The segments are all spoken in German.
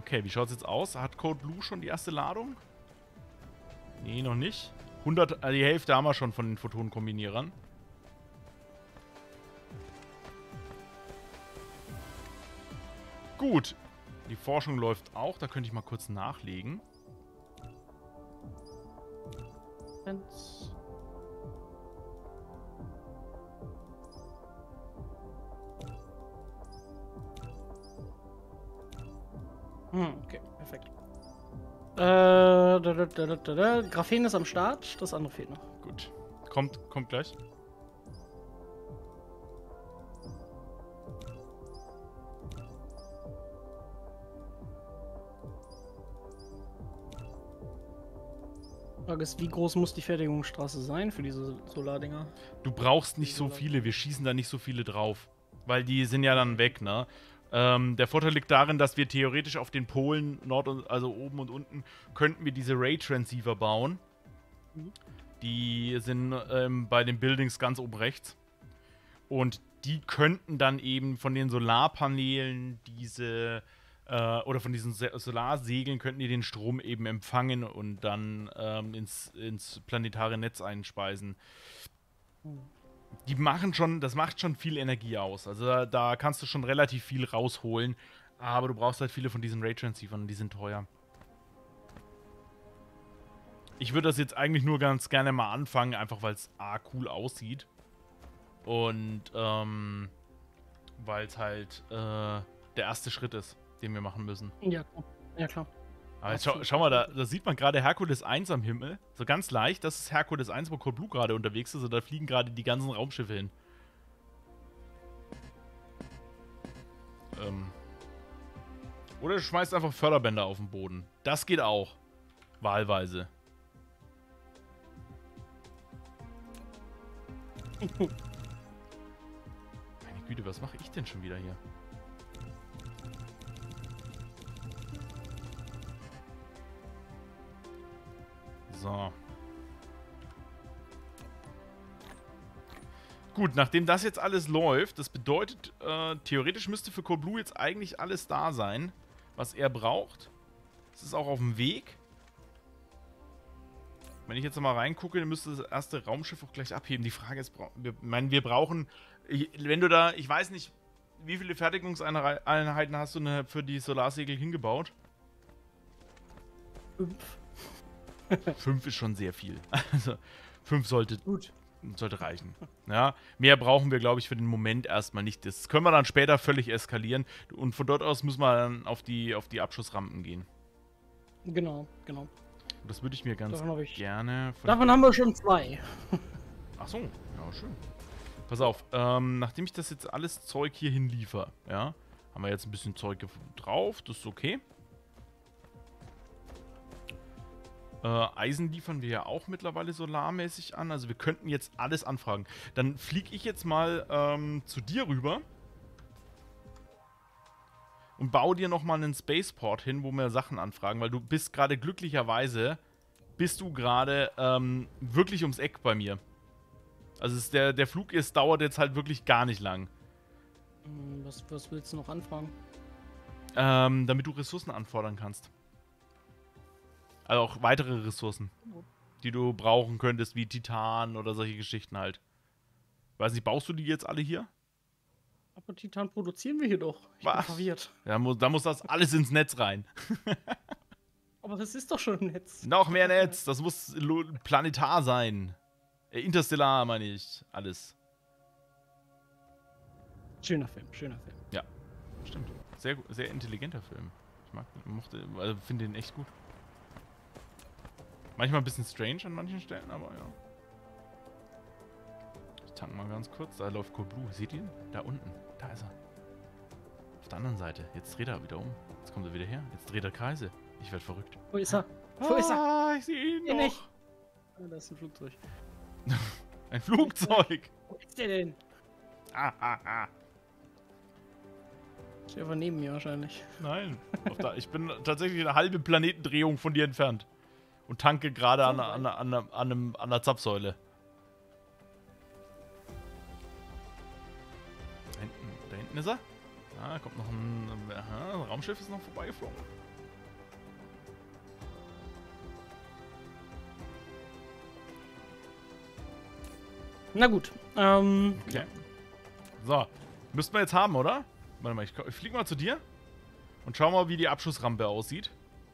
Okay, wie schaut es jetzt aus? Hat Code Blue schon die erste Ladung? Nee, noch nicht. 100, die Hälfte haben wir schon von den Photonenkombinierern. Gut. Die Forschung läuft auch. Da könnte ich mal kurz nachlegen. Okay, perfekt. Graphen ist am Start, das andere fehlt noch. Gut. Kommt gleich. Frage ist, wie groß muss die Fertigungsstraße sein für diese Solardinger? Du brauchst nicht so viele. Wir schießen da nicht so viele drauf. Weil die sind ja dann weg, ne? Der Vorteil liegt darin, dass wir theoretisch auf den Polen, also oben und unten, könnten wir diese Ray-Transceiver bauen. Die sind bei den Buildings ganz oben rechts. Und die könnten dann eben von den Solarpanelen oder von diesen Solarsegeln könnten die den Strom eben empfangen und dann ins planetare Netz einspeisen. Das macht schon viel Energie aus. Also da kannst du schon relativ viel rausholen. Aber du brauchst halt viele von diesen Ray-Transceivern und die sind teuer. Ich würde das jetzt eigentlich nur ganz gerne mal anfangen, einfach weil es cool aussieht. Und weil es halt der erste Schritt ist, den wir machen müssen. Ja, klar. Ja, klar. Aber jetzt schau mal, da sieht man gerade Herkules 1 am Himmel. So ganz leicht, das ist Herkules 1, wo Code Blue gerade unterwegs ist. Und da fliegen gerade die ganzen Raumschiffe hin. Oder du schmeißt einfach Förderbänder auf den Boden. Das geht auch. Wahlweise. Meine Güte, was mache ich denn schon wieder hier? So. Gut, nachdem das jetzt alles läuft, das bedeutet, theoretisch müsste für Code Blue jetzt eigentlich alles da sein, was er braucht. Es ist auch auf dem Weg. Wenn ich jetzt mal reingucke, dann müsste das erste Raumschiff auch gleich abheben. Die Frage ist, wir brauchen, wenn du da, ich weiß nicht, wie viele Fertigungseinheiten hast du für die Solarsegel hingebaut? 5. 5 ist schon sehr viel. Also 5 sollte reichen. Ja, mehr brauchen wir, glaube ich, für den Moment erstmal nicht. Das können wir dann später völlig eskalieren. Und von dort aus müssen wir dann auf die Abschussrampen gehen. Genau. Das würde ich mir ganz gerne... Davon haben wir schon 2. Ach so, ja, schön. Pass auf, nachdem ich das jetzt alles Zeug hier hinliefer, ja, haben wir jetzt ein bisschen Zeug drauf, das ist okay. Eisen liefern wir ja auch mittlerweile solarmäßig an. Also wir könnten jetzt alles anfragen. Dann fliege ich jetzt mal zu dir rüber. Und baue dir nochmal einen Spaceport hin, wo wir Sachen anfragen. Weil du bist gerade glücklicherweise, wirklich ums Eck bei mir. Also der Flug dauert jetzt halt wirklich gar nicht lang. Was willst du noch anfragen? Damit du Ressourcen anfordern kannst. Also auch weitere Ressourcen, die du brauchen könntest, wie Titan oder solche Geschichten halt. Weiß nicht, baust du die jetzt alle hier? Aber Titan produzieren wir hier doch. Ich bin verwirrt. Ja, da muss das alles ins Netz rein. Aber das ist doch schon ein Netz. Noch mehr Netz, das muss planetar sein. Interstellar meine ich, alles. Schöner Film. Ja, stimmt. Sehr, sehr intelligenter Film. Ich finde den echt gut. Manchmal ein bisschen strange an manchen Stellen, aber ja. Ich tanke mal ganz kurz. Da läuft Code Blue. Seht ihr ihn? Da unten. Da ist er. Auf der anderen Seite. Jetzt dreht er wieder um. Jetzt kommt er wieder her. Jetzt dreht er Kreise. Ich werde verrückt. Wo ist er? Wo ist er? Ich sehe ihn noch. Nicht. Ah, da ist ein Flugzeug. Ein Flugzeug. Wo ist der denn? Ist einfach neben mir wahrscheinlich. Nein. Ich bin tatsächlich eine halbe Planetendrehung von dir entfernt. Und tanke gerade an einer Zapfsäule. Da hinten ist er. Ah, kommt noch ein Raumschiff ist noch vorbeigeflogen. Na gut. Okay. So. Müssten wir jetzt haben, oder? Warte mal, ich flieg mal zu dir. Und schau mal, wie die Abschussrampe aussieht.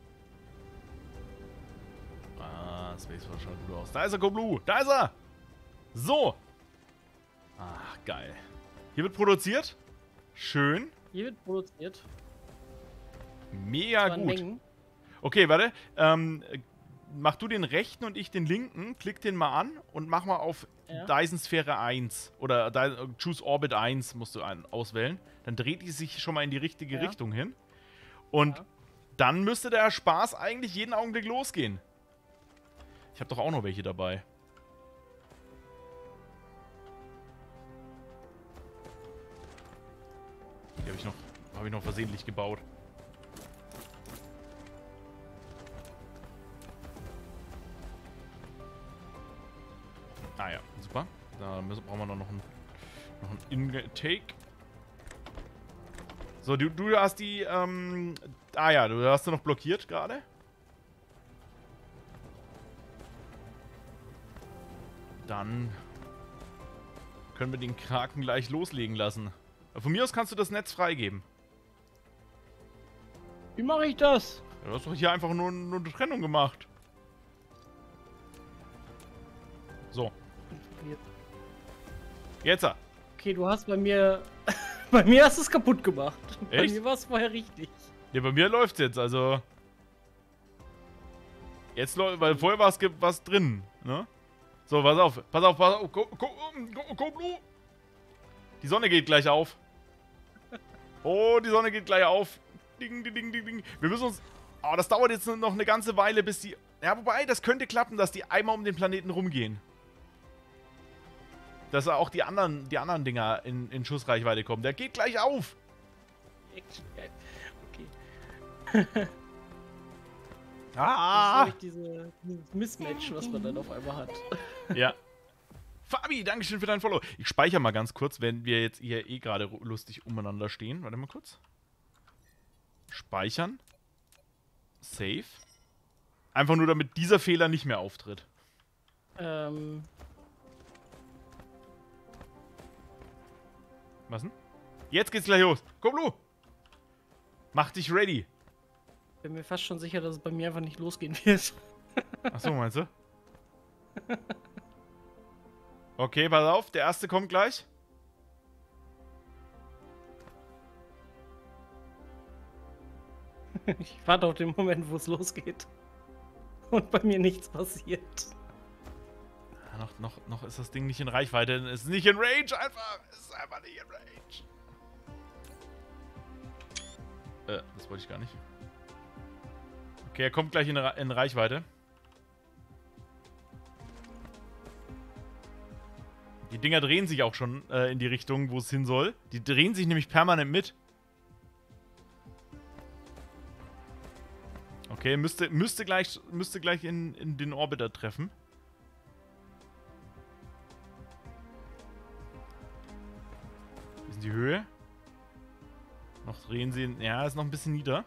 Ah, Space Force schaut gut aus. Da ist er, Go Blue. Da ist er. So. Ach, geil. Hier wird produziert. Schön. Hier wird produziert. Mega gut. Mengen. Okay, warte. Mach du den rechten und ich den linken. Klick den mal an und mach mal auf Dyson Sphäre 1. Oder Choose Orbit 1 musst du auswählen. Dann dreht die sich schon mal in die richtige Richtung hin. Und dann müsste der Spaß eigentlich jeden Augenblick losgehen. Ich habe doch auch noch welche dabei. Die habe ich noch versehentlich gebaut. Ah ja, super. Da brauchen wir noch einen Intake. So, du hast die, ah ja, du hast noch blockiert gerade. Dann können wir den Kraken gleich loslegen lassen. Von mir aus kannst du das Netz freigeben. Wie mache ich das? Ja, du hast doch hier einfach nur eine Trennung gemacht. So. Jetzt. Okay, du hast bei mir... bei mir hast du es kaputt gemacht. Echt? Bei mir war es vorher richtig. Ja, bei mir läuft's jetzt, also... Jetzt läuft, weil vorher war es drin, ne? So, pass auf. Go Blue! Die Sonne geht gleich auf. Oh, die Sonne geht gleich auf. Ding, ding, ding, ding, ding. Wir müssen uns... Oh, das dauert jetzt noch eine ganze Weile, bis die... Ja, wobei, das könnte klappen, dass die einmal um den Planeten rumgehen. Dass auch die anderen Dinger in Schussreichweite kommen. Der geht gleich auf. Okay. Ah! Das ist dieses Mismatch, was man dann auf einmal hat. Ja. Fabi, dankeschön für dein Follow. Ich speichere mal ganz kurz, wenn wir jetzt hier eh gerade lustig umeinander stehen. Warte mal kurz. Speichern. Save. Einfach nur, damit dieser Fehler nicht mehr auftritt. Was denn? Jetzt geht's gleich los. Komm, Blue. Mach dich ready. Bin mir fast schon sicher, dass es bei mir einfach nicht losgehen wird. Achso, meinst du? Okay, pass auf. Der erste kommt gleich. Ich warte auf den Moment, wo es losgeht. Und bei mir nichts passiert. Noch ist das Ding nicht in Reichweite. Es ist nicht in Range einfach. Es ist einfach nicht in Range. Das wollte ich gar nicht. Okay, er kommt gleich in Reichweite. Die Dinger drehen sich auch schon in die Richtung, wo es hin soll. Die drehen sich nämlich permanent mit. Okay, müsste gleich in den Orbiter treffen. Wie ist die Höhe? Noch drehen sie... Ja, ist noch ein bisschen nieder.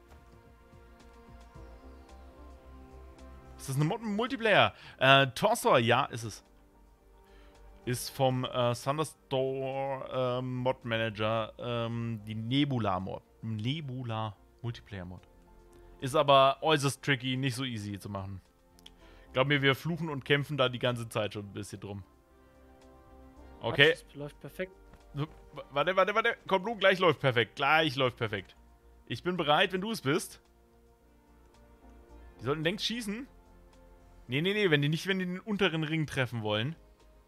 Ist das eine Multiplayer? Torsor, ja, ist es. Ist vom Thunderstore Mod Manager die Nebula Mod. Nebula Multiplayer Mod. Ist aber äußerst tricky, nicht so easy zu machen. Glaub mir, wir fluchen und kämpfen da die ganze Zeit schon ein bisschen drum. Okay. Das läuft perfekt. Warte. Komm, Blue, gleich läuft perfekt. Gleich läuft perfekt. Ich bin bereit, wenn du es bist. Die sollten längst schießen. Nee, wenn die den unteren Ring treffen wollen.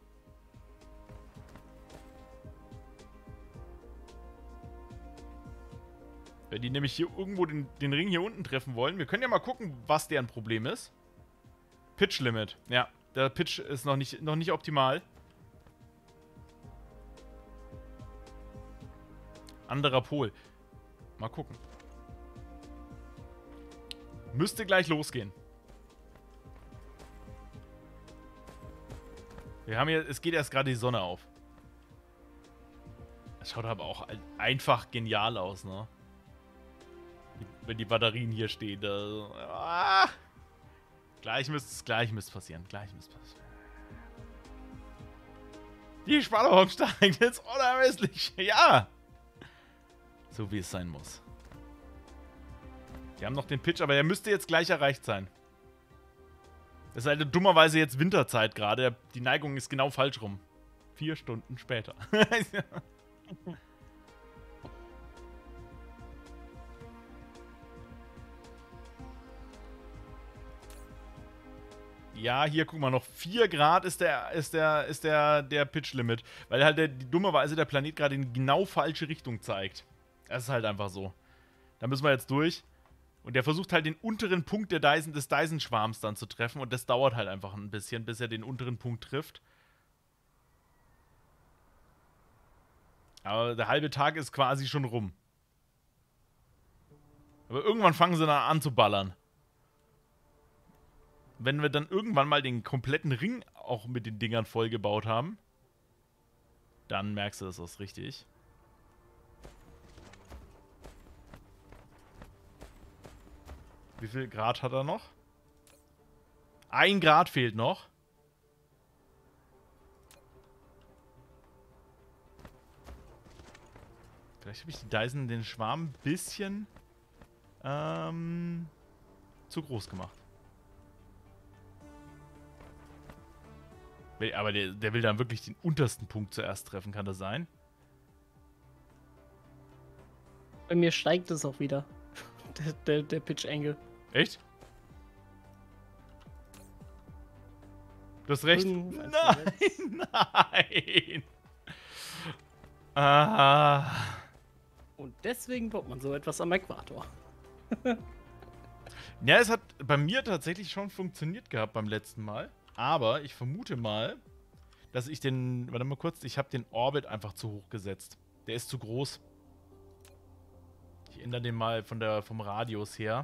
Wenn die nämlich hier irgendwo den Ring hier unten treffen wollen. Wir können ja mal gucken, was deren Problem ist. Pitch Limit. Ja, der Pitch ist noch nicht optimal. Anderer Pol. Mal gucken. Müsste gleich losgehen. Wir haben hier, es geht erst gerade die Sonne auf. Das schaut aber auch einfach genial aus, ne? Wenn die Batterien hier stehen. Gleich müsste passieren. Die Spannung steigt jetzt unermesslich. Ja. So wie es sein muss. Die haben noch den Pitch, aber der müsste jetzt gleich erreicht sein. Es ist halt dummerweise jetzt Winterzeit gerade. Die Neigung ist genau falsch rum. 4 Stunden später. Ja, hier, guck mal, noch 4 Grad ist der Pitch-Limit. Weil halt dummerweise der Planet gerade in genau falsche Richtung zeigt. Das ist halt einfach so. Da müssen wir jetzt durch. Und der versucht halt den unteren Punkt des Dyson-Schwarms dann zu treffen. Und das dauert halt einfach ein bisschen, bis er den unteren Punkt trifft. Aber der halbe Tag ist quasi schon rum. Aber irgendwann fangen sie dann an zu ballern. Wenn wir dann irgendwann mal den kompletten Ring auch mit den Dingern vollgebaut haben, dann merkst du, das ist richtig. Wie viel Grad hat er noch? 1 Grad fehlt noch. Vielleicht habe ich die Dyson den Schwarm ein bisschen zu groß gemacht. Aber der will dann wirklich den untersten Punkt zuerst treffen, kann das sein? Bei mir steigt es auch wieder. Der Pitch-Angle. Echt? Du hast recht. Nein, nein. Ah. Und deswegen baut man so etwas am Äquator. Ja, es hat bei mir tatsächlich schon funktioniert gehabt beim letzten Mal. Aber ich vermute mal, dass ich den... Warte mal kurz, ich habe den Orbit einfach zu hoch gesetzt. Der ist zu groß. Ich ändere den mal vom Radius her.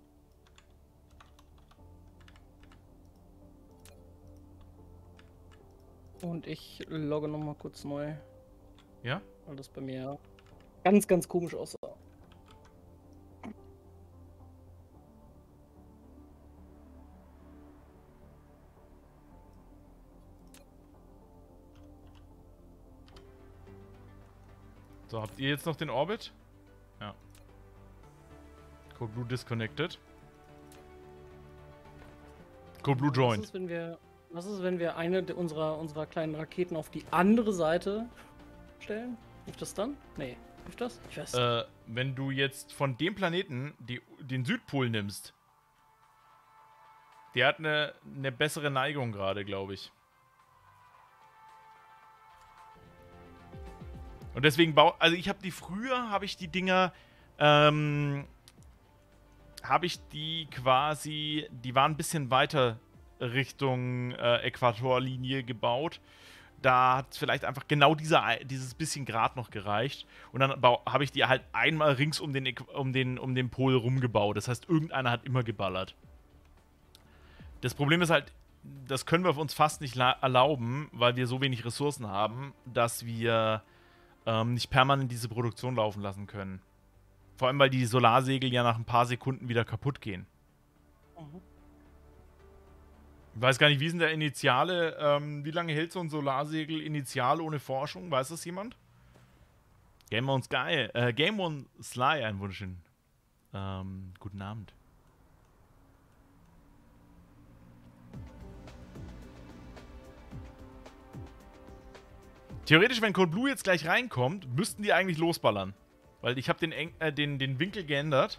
Und ich logge nochmal kurz neu. Ja? Weil das bei mir ganz, ganz komisch aussah. So, habt ihr jetzt noch den Orbit? Ja. Code Blue disconnected. Code Blue joined. Was ist, wenn wir eine unserer kleinen Raketen auf die andere Seite stellen? Hilft das dann? Nee. Hilft das? Ich weiß. Wenn du jetzt von dem Planeten den Südpol nimmst, der hat eine bessere Neigung gerade, glaube ich. Und deswegen also ich habe die Dinger, die waren ein bisschen weiter Richtung Äquatorlinie gebaut. Da hat vielleicht einfach genau dieses bisschen Grad noch gereicht. Und dann habe ich die halt einmal rings um den Pol rumgebaut. Das heißt, irgendeiner hat immer geballert. Das Problem ist halt, das können wir uns fast nicht erlauben, weil wir so wenig Ressourcen haben, dass wir nicht permanent diese Produktion laufen lassen können. Vor allem, weil die Solarsegel ja nach ein paar Sekunden wieder kaputt gehen. Mhm. Ich weiß gar nicht, wie ist denn der Initiale? Wie lange hält so ein Solarsegel initial ohne Forschung? Weiß das jemand? Game on Sly, ein wunderschönen guten Abend. Theoretisch, wenn Code Blue jetzt gleich reinkommt, müssten die eigentlich losballern. Weil ich habe den Winkel geändert.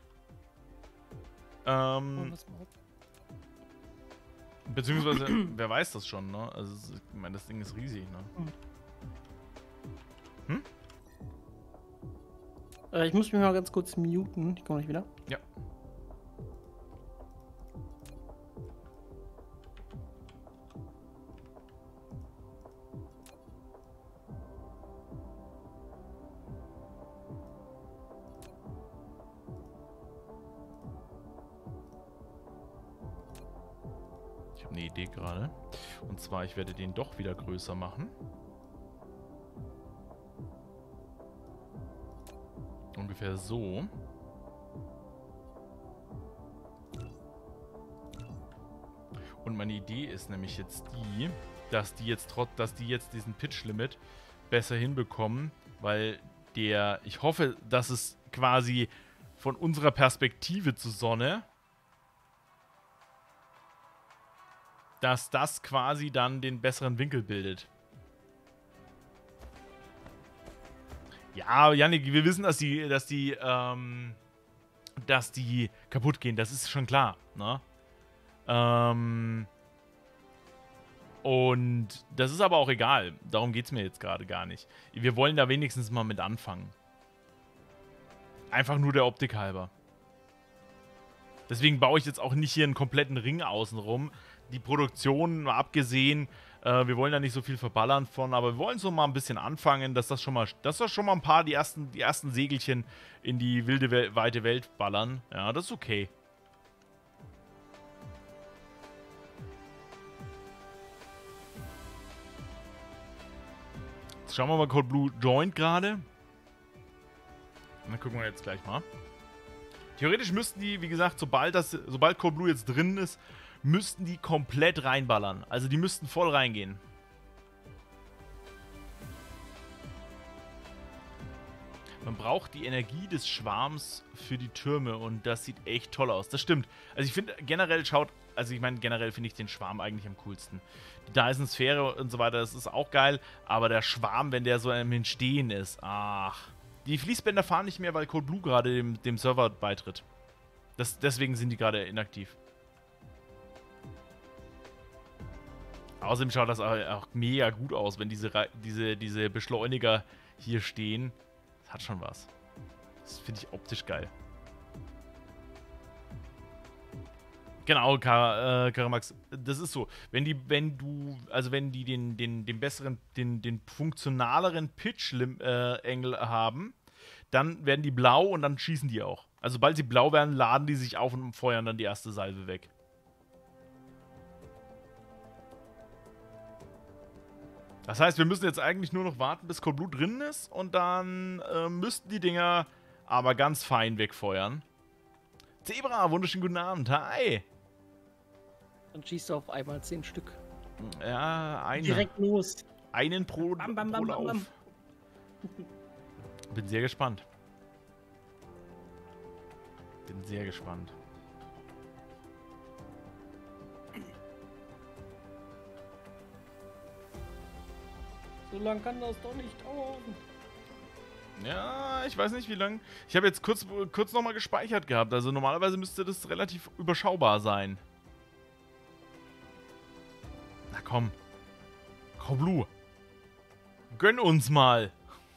Beziehungsweise, wer weiß das schon, ne? Also, ich meine, das Ding ist riesig, ne? Ich muss mich mal ganz kurz muten. Ich komme nicht wieder. Ja. Ich habe eine Idee gerade. Und zwar, ich werde den doch wieder größer machen. Ungefähr so. Und meine Idee ist nämlich jetzt die, dass die jetzt diesen Pitch-Limit besser hinbekommen, weil ich hoffe, dass es quasi von unserer Perspektive zur Sonne, dass das quasi dann den besseren Winkel bildet. Ja, Yannick, wir wissen, dass die kaputt gehen, das ist schon klar, ne? Und das ist aber auch egal. Darum geht es mir jetzt gerade gar nicht. Wir wollen da wenigstens mal mit anfangen. Einfach nur der Optik halber. Deswegen baue ich jetzt auch nicht hier einen kompletten Ring außenrum. Die Produktion, mal abgesehen, wir wollen da nicht so viel verballern von, aber wir wollen so mal ein bisschen anfangen, dass das schon mal ein paar, die ersten Segelchen in die wilde, weite Welt ballern. Ja, das ist okay. Jetzt schauen wir mal, Cold Blue joint gerade. Dann gucken wir jetzt gleich mal. Theoretisch müssten die, wie gesagt, sobald Cold Blue jetzt drin ist, müssten die komplett reinballern. Also die müssten voll reingehen. Man braucht die Energie des Schwarms für die Türme und das sieht echt toll aus. Das stimmt. Also ich finde generell generell finde ich den Schwarm eigentlich am coolsten. Die Dyson-Sphäre und so weiter, das ist auch geil, aber der Schwarm, wenn der so im Entstehen ist, ach. Die Fließbänder fahren nicht mehr, weil Cold Blue gerade dem Server beitritt. Deswegen sind die gerade inaktiv. Außerdem schaut das auch mega gut aus, wenn diese Beschleuniger hier stehen. Das hat schon was. Das finde ich optisch geil. Genau, Karamax, das ist so. Wenn die den besseren, den funktionaleren Pitch-Engel haben, dann werden die blau und dann schießen die auch. Also sobald sie blau werden, laden die sich auf und feuern dann die erste Salve weg. Das heißt, wir müssen jetzt eigentlich nur noch warten, bis Cold Blue drin ist und dann müssten die Dinger aber ganz fein wegfeuern. Zebra, wunderschönen guten Abend. Hi. Dann schießt du auf einmal 10 Stück. Ja, direkt los. Einen pro Lauf. Bin sehr gespannt. Bin sehr gespannt. So lange kann das doch nicht dauern. Ja, ich weiß nicht, wie lange. Ich habe jetzt kurz nochmal gespeichert gehabt. Also normalerweise müsste das relativ überschaubar sein. Na komm. Cold Blue. Gönn uns mal.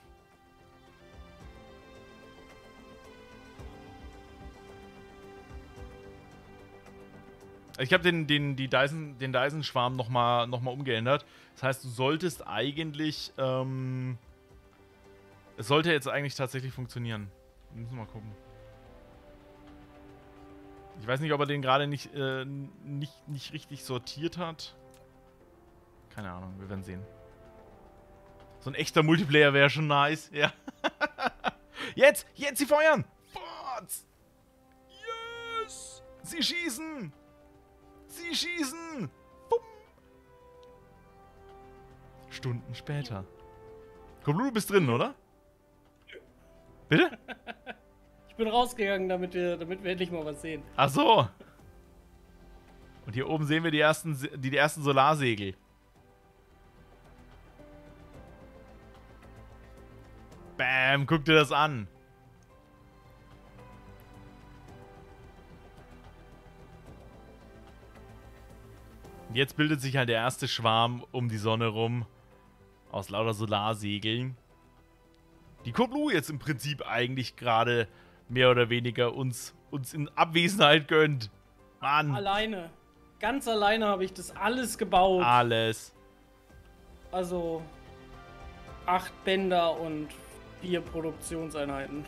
Ich habe den Dyson-Schwarm nochmal umgeändert. Das heißt, du solltest eigentlich, es sollte jetzt eigentlich tatsächlich funktionieren. Wir müssen mal gucken. Ich weiß nicht, ob er den gerade nicht richtig sortiert hat. Keine Ahnung, wir werden sehen. So ein echter Multiplayer wäre schon nice. Ja. Jetzt sie feuern! Forts! Yes! Sie schießen! Sie schießen! Bumm! Stunden später. Cold Blue, du bist drin, oder? Bitte? Ich bin rausgegangen, damit wir endlich mal was sehen. Ach so. Und hier oben sehen wir die ersten Solarsegel. Bam, guck dir das an. Jetzt bildet sich halt der erste Schwarm um die Sonne rum. Aus lauter Solarsegeln. Die Cold Blue jetzt im Prinzip eigentlich gerade mehr oder weniger uns in Abwesenheit gönnt. Mann. Alleine. Ganz alleine habe ich das alles gebaut. Alles. Also 8 Bänder und 4 Produktionseinheiten.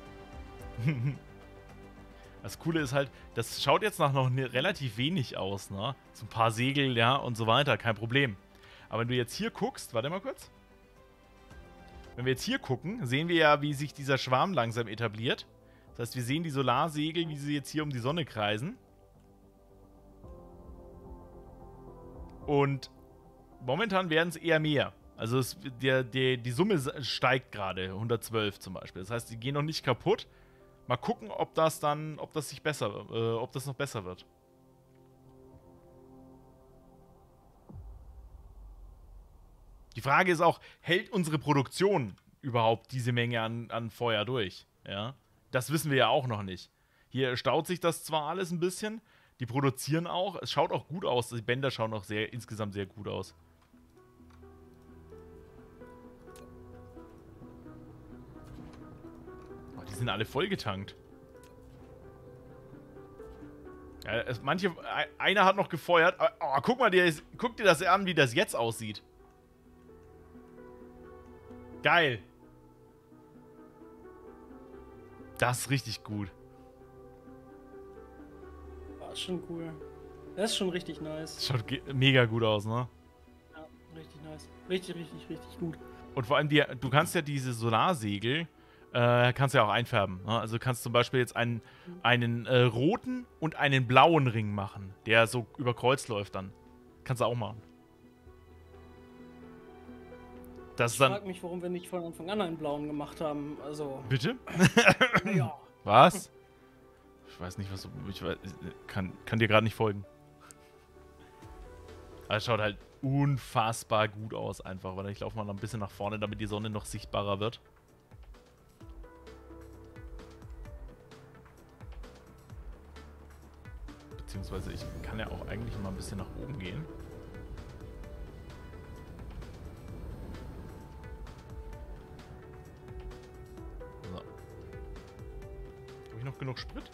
Das Coole ist halt, das schaut jetzt nach noch relativ wenig aus, ne? So ein paar Segel, ja, und so weiter, kein Problem. Aber wenn du jetzt hier guckst, warte mal kurz. Wenn wir jetzt hier gucken, sehen wir ja, wie sich dieser Schwarm langsam etabliert. Das heißt, wir sehen die Solarsegel, wie sie jetzt hier um die Sonne kreisen. Und momentan werden es eher mehr. Also die Summe steigt gerade, 112 zum Beispiel. Das heißt, die gehen noch nicht kaputt. Mal gucken, ob das noch besser wird. Die Frage ist auch, hält unsere Produktion überhaupt diese Menge an Feuer durch? Ja, das wissen wir ja auch noch nicht. Hier staut sich das zwar alles ein bisschen, die produzieren auch, es schaut auch gut aus, die Bänder schauen auch insgesamt sehr gut aus. Oh, die sind alle vollgetankt. Ja, einer hat noch gefeuert. Oh, guck dir das an, wie das jetzt aussieht. Geil. Das ist richtig gut. Das ist schon cool. Das ist schon richtig nice. Das schaut mega gut aus, ne? Ja, richtig nice. Richtig, richtig, richtig gut. Und vor allem, du kannst ja diese Solarsegel, kannst ja auch einfärben. Ne? Also du kannst zum Beispiel jetzt einen roten und einen blauen Ring machen, der so über Kreuz läuft dann. Kannst du auch machen. Ich frage mich, warum wir nicht von Anfang an einen blauen gemacht haben. Also. Bitte? Ja. Was? Ich weiß nicht, was kann dir gerade nicht folgen. Aber es schaut halt unfassbar gut aus einfach, weil ich laufe mal ein bisschen nach vorne, damit die Sonne noch sichtbarer wird. Beziehungsweise ich kann ja auch eigentlich mal ein bisschen nach oben gehen. So. Habe ich noch genug Sprit?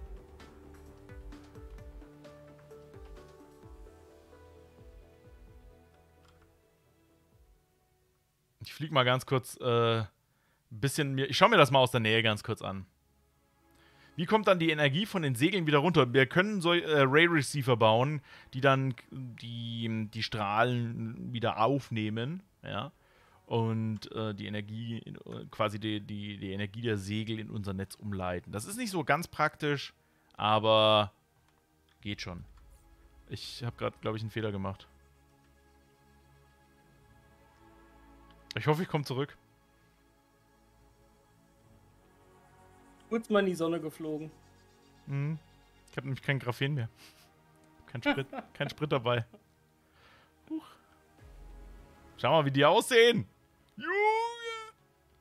Ich fliege mal ganz kurz ein bisschen ich schaue mir das mal aus der Nähe ganz kurz an. Wie kommt dann die Energie von den Segeln wieder runter? Wir können so Ray Receiver bauen, die dann die Strahlen wieder aufnehmen, ja, und die Energie, quasi die Energie der Segel in unser Netz umleiten. Das ist nicht so ganz praktisch, aber geht schon. Ich habe gerade, glaube ich, einen Fehler gemacht. Ich hoffe, ich komme zurück. Kurz mal in die Sonne geflogen. Mhm. Ich habe nämlich kein Graphen mehr. Kein Sprit dabei. Huch. Schau mal, wie die aussehen. Junge!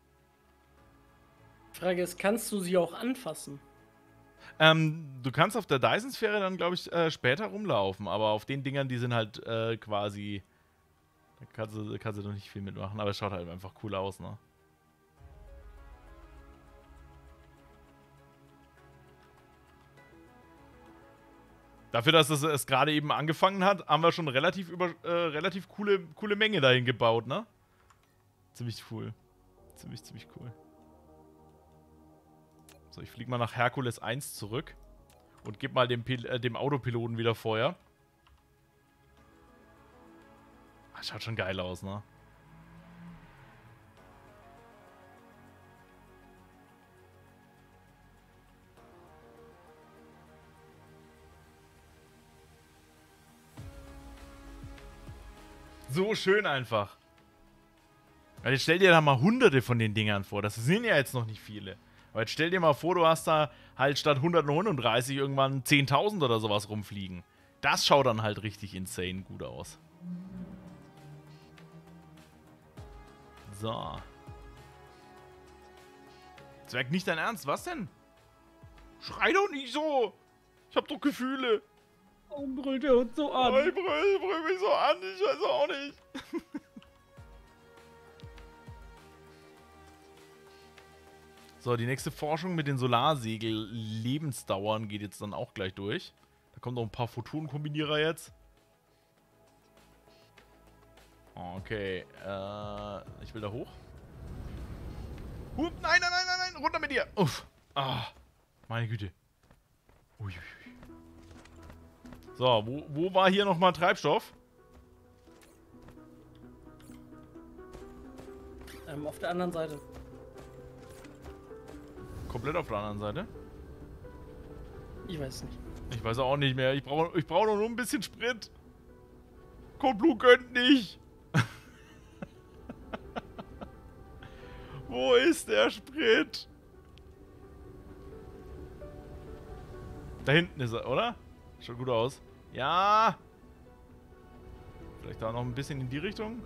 Die Frage ist, kannst du sie auch anfassen? Du kannst auf der Dyson-Sphäre dann, glaube ich, später rumlaufen. Aber auf den Dingern, die sind halt quasi... Da kannst du noch nicht viel mitmachen. Aber es schaut halt einfach cool aus, ne? Dafür, dass es gerade eben angefangen hat, haben wir schon relativ coole Menge dahin gebaut, ne? Ziemlich cool. Ziemlich cool. So, ich fliege mal nach Herkules 1 zurück und gebe mal dem Autopiloten wieder Feuer. Das schaut schon geil aus, ne? So schön einfach. Weil jetzt stell dir da mal hunderte von den Dingern vor. Das sind ja jetzt noch nicht viele. Aber jetzt stell dir mal vor, du hast da halt statt 139 irgendwann 10.000 oder sowas rumfliegen. Das schaut dann halt richtig insane gut aus. So. Zwerg, nicht dein Ernst? Was denn? Schrei doch nicht so. Ich hab doch Gefühle. Warum brüllt er uns so an? Oh, ich brüll mich so an. Ich weiß auch nicht. So, die nächste Forschung mit den Solarsegel-Lebensdauern geht jetzt dann auch gleich durch. Da kommen noch ein paar Photonenkombinierer jetzt. Okay, ich will da hoch. Nein, runter mit dir. Uff. Ah, meine Güte. Uiuiui. So, wo war hier nochmal Treibstoff? Auf der anderen Seite. Komplett auf der anderen Seite? Ich weiß es nicht. Ich weiß auch nicht mehr. Ich brauch doch nur ein bisschen Sprit. Code Blue gönnt nicht. Wo ist der Sprit? Da hinten ist er, oder? Schaut gut aus. Ja. Vielleicht da noch ein bisschen in die Richtung.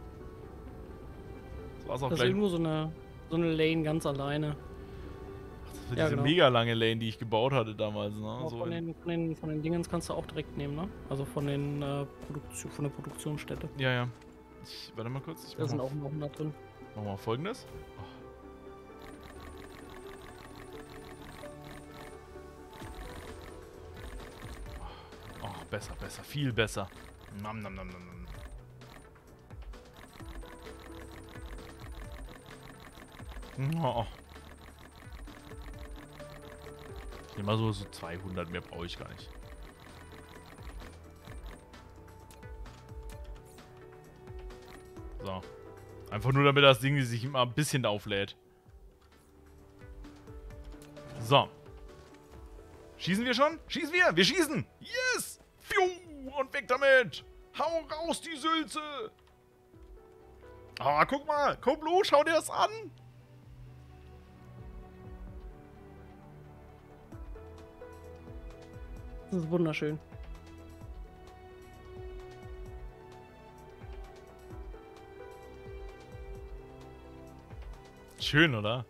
Das war's auch Das ist gleich. irgendwo so eine Lane ganz alleine. Ach, das war Ja, diese genau. mega lange Lane, die ich gebaut hatte damals. Ne? Aber So von den Dingens kannst du auch direkt nehmen, ne? Also von der Produktionsstätte. ja, ja. Warte mal kurz. Ich Da mach sind mal, auch noch 100 drin. mach mal Folgendes. Oh, besser, besser. Viel besser. Nam, nam, nam, nam, nam. Oh. Ich nehme mal so 200, mehr brauche ich gar nicht. So. Einfach nur, damit das Ding sich immer ein bisschen auflädt. So. Schießen wir schon? Schießen wir! Wir schießen! Yes! Pfiuh! Und weg damit! Hau raus, die Sülze! Ah, guck mal! Code Blue, schau dir das an! Das ist wunderschön. Schön, oder?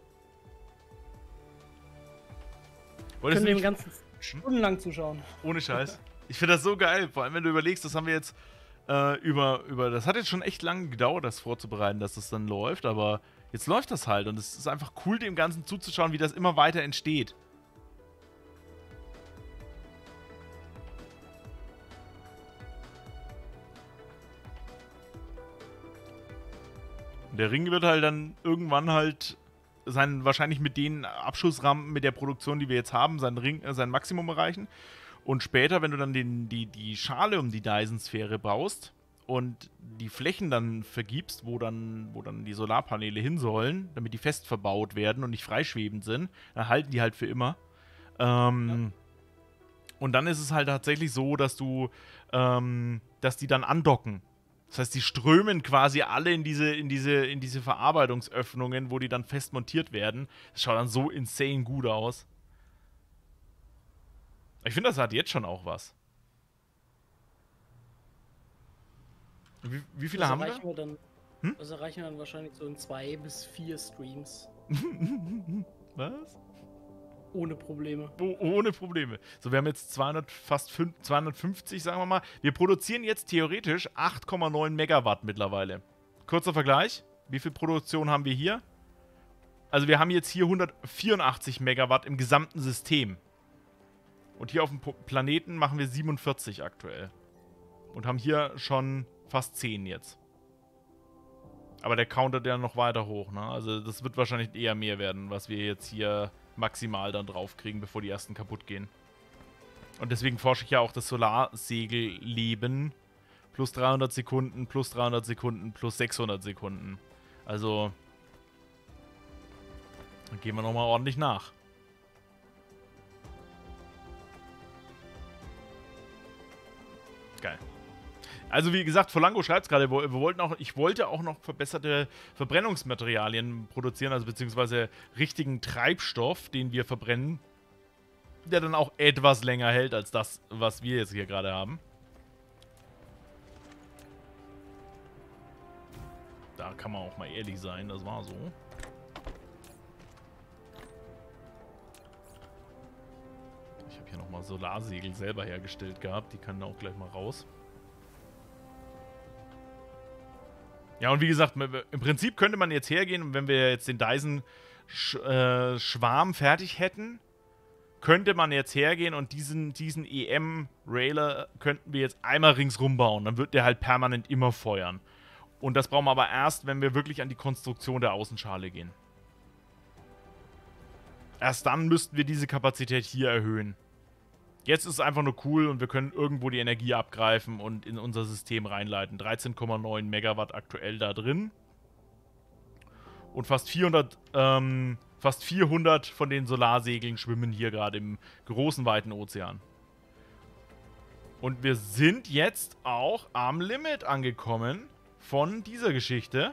Wir Wolltest können du dem nicht Ganzen stundenlang zuschauen. ohne Scheiß? Ich finde das so geil. Vor allem, wenn du überlegst, das haben wir jetzt das hat jetzt schon echt lange gedauert, das vorzubereiten, dass das dann läuft, aber jetzt läuft das halt und es ist einfach cool, dem Ganzen zuzuschauen, wie das immer weiter entsteht. Und der Ring wird halt dann irgendwann halt wahrscheinlich mit den Abschussrampen, mit der Produktion, die wir jetzt haben, sein Maximum erreichen. Und später, wenn du dann die Schale um die Dyson-Sphäre baust und die Flächen dann vergibst, wo dann die Solarpaneele hin sollen, damit die fest verbaut werden und nicht freischwebend sind, dann halten die halt für immer. Und dann ist es halt tatsächlich so, dass dass die dann andocken. Das heißt, die strömen quasi alle in diese Verarbeitungsöffnungen, wo die dann fest montiert werden. Das schaut dann so insane gut aus. Ich finde, das hat jetzt schon auch was. Wie viele haben wir? Das erreichen wir dann wahrscheinlich so in 2 bis 4 Streams. Was? Ohne Probleme. Ohne Probleme. So, wir haben jetzt 250, sagen wir mal. Wir produzieren jetzt theoretisch 8,9 Megawatt mittlerweile. Kurzer Vergleich. Wie viel Produktion haben wir hier? Also wir haben jetzt hier 184 Megawatt im gesamten System. Und hier auf dem Planeten machen wir 47 aktuell. Und haben hier schon fast 10 jetzt. Aber der countet ja noch weiter hoch, ne? Also das wird wahrscheinlich eher mehr werden, was wir jetzt hier maximal dann draufkriegen, bevor die ersten kaputt gehen. Und deswegen forsche ich ja auch das Solarsegelleben. Plus 300 Sekunden, plus 300 Sekunden, plus 600 Sekunden. Also dann gehen wir nochmal ordentlich nach. Geil. Also wie gesagt, Folango schreibt es gerade, ich wollte auch noch verbesserte Verbrennungsmaterialien produzieren, also beziehungsweise richtigen Treibstoff, den wir verbrennen, der dann auch etwas länger hält als das, was wir jetzt hier gerade haben. Da kann man auch mal ehrlich sein, das war so. Ich habe hier nochmal Solarsegel selber hergestellt gehabt, die können auch gleich mal raus. Ja, und wie gesagt, im Prinzip könnte man jetzt hergehen und wenn wir jetzt den Dyson-Schwarm fertig hätten, könnte man jetzt hergehen und diesen EM-Railer könnten wir jetzt einmal ringsrum bauen. Dann wird der halt permanent immer feuern. Und das brauchen wir aber erst, wenn wir wirklich an die Konstruktion der Außenschale gehen. Erst dann müssten wir diese Kapazität hier erhöhen. Jetzt ist es einfach nur cool und wir können irgendwo die Energie abgreifen und in unser System reinleiten. 13,9 Megawatt aktuell da drin. Und fast 400 von den Solarsegeln schwimmen hier gerade im großen, weiten Ozean. Und wir sind jetzt auch am Limit angekommen von dieser Geschichte.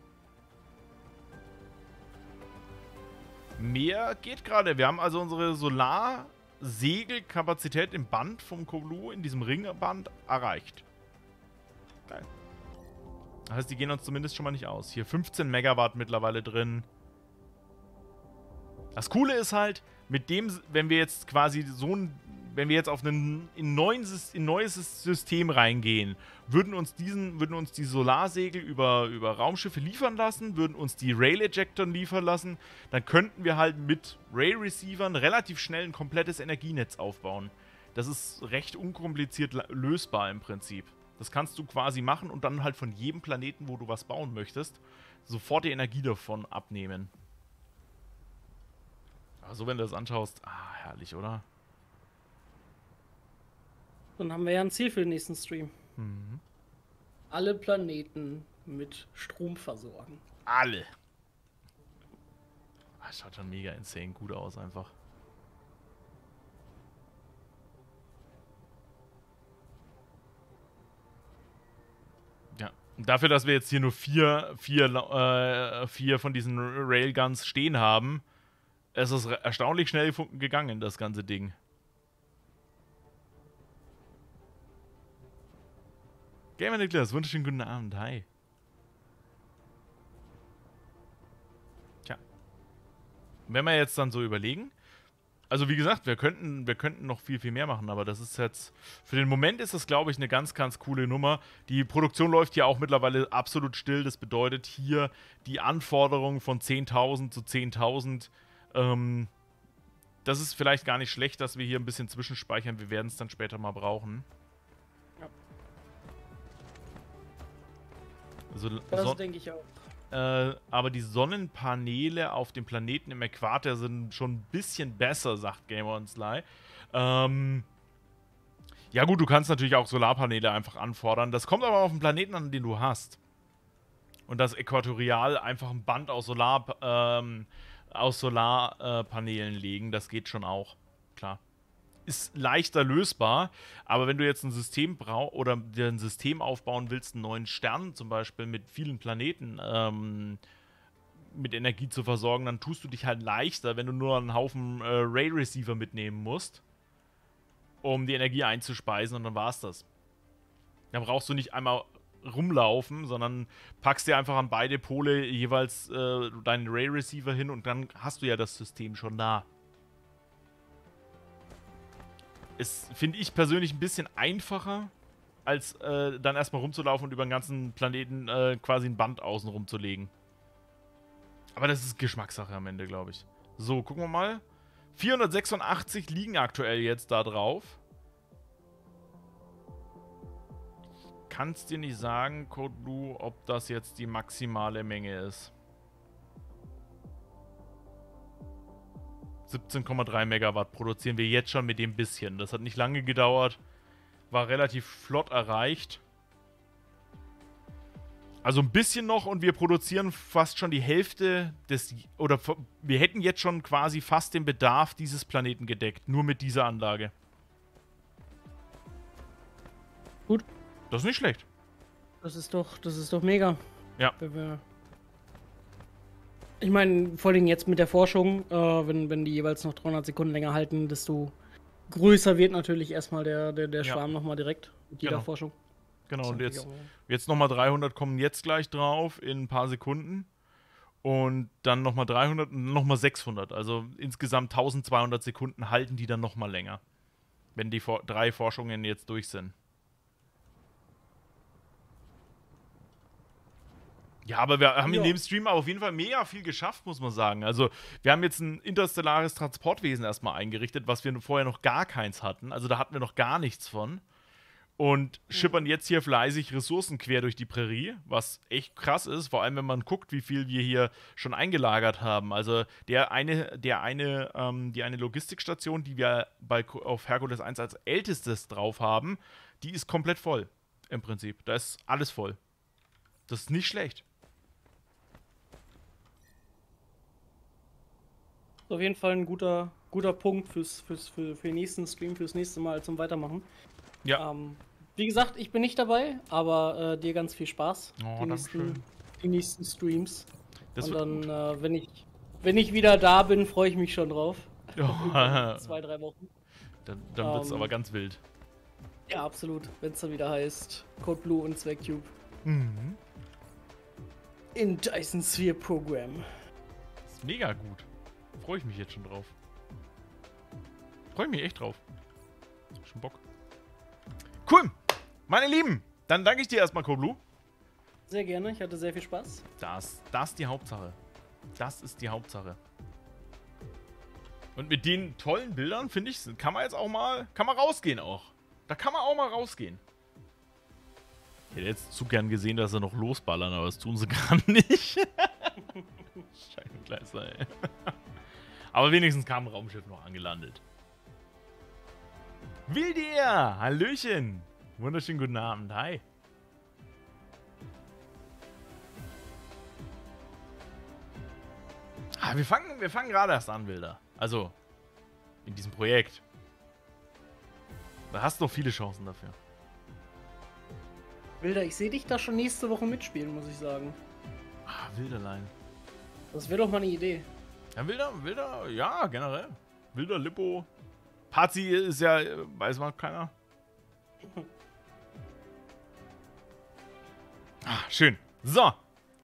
Mehr geht gerade. Wir haben also unsere Solarsegelkapazität im Band vom Kolu in diesem Ringband erreicht. Geil. Das heißt, die gehen uns zumindest schon mal nicht aus. Hier 15 Megawatt mittlerweile drin. Das Coole ist halt, mit dem, wenn wir jetzt quasi wenn wir jetzt auf ein neues System reingehen, würden uns die Solarsegel über Raumschiffe liefern lassen, würden uns die Rail-Ejectoren liefern lassen, dann könnten wir halt mit Rail-Receivern relativ schnell ein komplettes Energienetz aufbauen. Das ist recht unkompliziert lösbar im Prinzip. Das kannst du quasi machen und dann halt von jedem Planeten, wo du was bauen möchtest, sofort die Energie davon abnehmen. Aber so, wenn du das anschaust, herrlich, oder? Dann haben wir ja ein Ziel für den nächsten Stream. Mhm. Alle Planeten mit Strom versorgen. Alle. Das schaut schon mega insane gut aus einfach. Ja, und dafür, dass wir jetzt hier nur vier von diesen Railguns stehen haben, ist es erstaunlich schnell gegangen, das ganze Ding. Gamer Niklas, wunderschönen guten Abend, hi. Tja. Wenn wir jetzt dann so überlegen, also wie gesagt, wir könnten noch viel, viel mehr machen, aber das ist jetzt, für den Moment ist das, glaube ich, eine ganz, ganz coole Nummer. Die Produktion läuft hier auch mittlerweile absolut still, das bedeutet hier die Anforderung von 10.000 zu 10.000, das ist vielleicht gar nicht schlecht, dass wir hier ein bisschen zwischenspeichern, wir werden es dann später mal brauchen. Also, das denke ich auch. Aber die Sonnenpaneele auf dem Planeten im Äquator sind schon ein bisschen besser, sagt Gamer und Sly. Ja gut, du kannst natürlich auch Solarpaneele einfach anfordern. Das kommt aber auf den Planeten an, den du hast. Und das Äquatorial einfach ein Band aus Solarpaneelen legen, das geht schon auch. Klar. Ist leichter lösbar, aber wenn du jetzt ein System brauchst oder dir ein System aufbauen willst, einen neuen Stern zum Beispiel mit vielen Planeten mit Energie zu versorgen, dann tust du dich halt leichter, wenn du nur einen Haufen Ray-Receiver mitnehmen musst, um die Energie einzuspeisen und dann war's das. Dann brauchst du nicht einmal rumlaufen, sondern packst dir einfach an beide Pole jeweils deinen Ray-Receiver hin und dann hast du ja das System schon da. Ist, finde ich persönlich, ein bisschen einfacher, als dann erstmal rumzulaufen und über den ganzen Planeten quasi ein Band außen rumzulegen. Aber das ist Geschmackssache am Ende, glaube ich. So, gucken wir mal. 486 liegen aktuell jetzt da drauf. Kannst dir nicht sagen, Code Blue, ob das jetzt die maximale Menge ist. 17,3 Megawatt produzieren wir jetzt schon mit dem bisschen. Das hat nicht lange gedauert. War relativ flott erreicht. Also ein bisschen noch und wir produzieren fast schon die Hälfte des... Oder wir hätten jetzt schon quasi fast den Bedarf dieses Planeten gedeckt. Nur mit dieser Anlage. Gut. Das ist nicht schlecht. Das ist doch mega. Ja. Ich meine, vor allem jetzt mit der Forschung, wenn die jeweils noch 300 Sekunden länger halten, desto größer wird natürlich erstmal der Schwarm nochmal direkt mit jeder Forschung. Genau, und jetzt nochmal 300 kommen jetzt gleich drauf in ein paar Sekunden. Und dann nochmal 300 und nochmal 600. Also insgesamt 1200 Sekunden halten die dann nochmal länger. Wenn die 3 Forschungen jetzt durch sind. Ja, aber wir haben in dem Stream auf jeden Fall mega viel geschafft, muss man sagen. Also, wir haben jetzt ein interstellares Transportwesen erstmal eingerichtet, was wir vorher noch gar keins hatten. Also, da hatten wir noch gar nichts von. Und schippern jetzt hier fleißig Ressourcen quer durch die Prärie, was echt krass ist, vor allem wenn man guckt, wie viel wir hier schon eingelagert haben. Also, die eine Logistikstation, die wir auf Herkules 1 als ältestes drauf haben, die ist komplett voll. Im Prinzip. Da ist alles voll. Das ist nicht schlecht. Auf jeden Fall ein guter Punkt für den nächsten Stream, fürs nächste Mal zum Weitermachen. Ja. Wie gesagt, ich bin nicht dabei, aber dir ganz viel Spaß. Oh, Die nächsten Streams. Das Und dann, wenn ich wieder da bin, freue ich mich schon drauf. Oh. 2-3 Wochen. Dann wird es aber ganz wild. Ja, absolut. Wenn es dann wieder heißt, Code Blue und Zweckcube. Mhm. In Dyson Sphere Program. Das ist mega gut. Freue ich mich jetzt schon drauf. Freue ich mich echt drauf. Schon Bock. Cool. Meine Lieben, dann danke ich dir erstmal, Code Blue. Sehr gerne, ich hatte sehr viel Spaß. Das ist die Hauptsache. Das ist die Hauptsache. Und mit den tollen Bildern, finde ich, kann man jetzt auch mal, kann man rausgehen auch. Da kann man auch mal rausgehen. Ich hätte jetzt zu gern gesehen, dass sie noch losballern, aber das tun sie gar nicht. Scheibenkleister, ey. Aber wenigstens kam ein Raumschiff noch angelandet. Wildir! Hallöchen! Wunderschönen guten Abend, hi. Wir fangen gerade erst an, Wilder. Also, in diesem Projekt. Da hast du noch viele Chancen dafür. Wilder, ich sehe dich da schon nächste Woche mitspielen, muss ich sagen. Wilderlein. Das wäre doch mal eine Idee. Ja, Wilder, ja, generell. Wilder, Lippo. Pazi ist ja, weiß man keiner. Schön. So.